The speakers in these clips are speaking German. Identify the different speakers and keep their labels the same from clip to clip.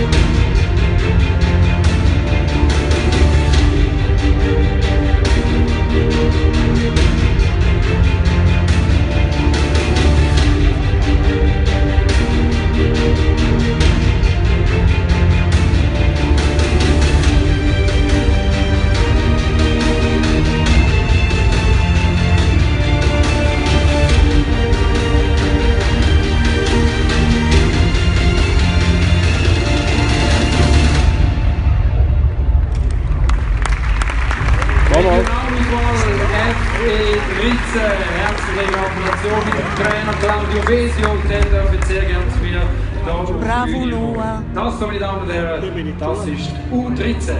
Speaker 1: Herzliche Gratulation mit dem Trainer Claudio Vesio. Und dann dürfen wir sehr gerne zu mir hier.
Speaker 2: Bravo Noah.
Speaker 1: Das, meine Damen und Herren, das ist U13.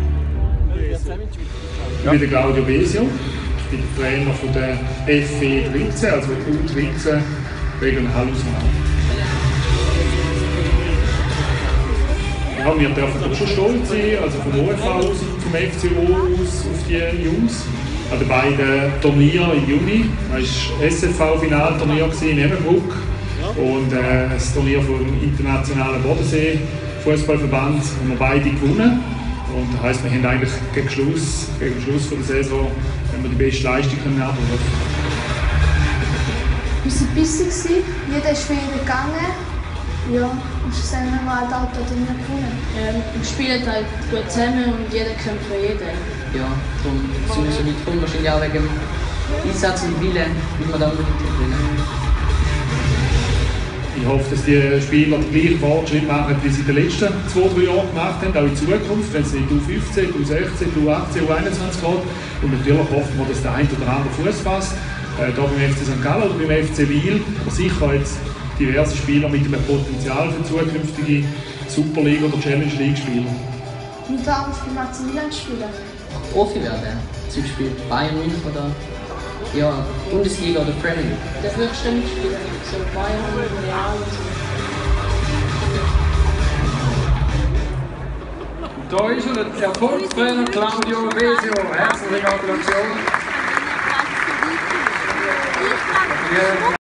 Speaker 3: Ich bin der Claudio Vesio. Ich bin der Trainer von der FE13, also U13 Regionalauswahl. Ja, wir dürfen schon stolz sein, also vom OFV aus, vom FCO aus auf die Jungs. An den beiden Turnieren im Juni. Das war das SFV-Finalturnier in Ebenbruck und das Turnier vom Internationalen Bodensee-Fußballverband haben wir beide gewonnen. Und das heisst, wir haben eigentlich gegen Schluss der Saison die beste Leistung abrufen.
Speaker 4: Wir waren busy, jeder ist wieder gegangen. Ja, und schlussendlich haben wir halt auch das Turnier gewonnen.
Speaker 5: Wir spielen halt gut zusammen und jeder kämpft für jeden.
Speaker 6: Ja, darum sind wir so weit gekommen, wahrscheinlich auch wegen dem Einsatz und Willen, wie wir da unbedingt gewinnen.
Speaker 3: Ich hoffe, dass die Spieler den gleichen Fortschritt machen, wie sie in den letzten 2-3 Jahren gemacht haben, auch in Zukunft, wenn es nicht U15, U16, U18, U21 geht. Und natürlich hoffen wir, dass der ein oder andere Fuß fasst, hier beim FC St. Gallen oder beim FC Wil, aber sicher jetzt diverse Spieler mit einem Potenzial für zukünftige Superliga- oder Challenge League-Spieler.
Speaker 4: Wir dürfen für Maximilian spielen.
Speaker 6: Profi werden, zum Beispiel Bayern München oder ja, Bundesliga oder Premier League.
Speaker 5: Der höchste Mitspieler, so Bayern und Real und so.
Speaker 1: Da ist er, der Erfolgstrainer Claudio Vesio. Herzliche Gratulation.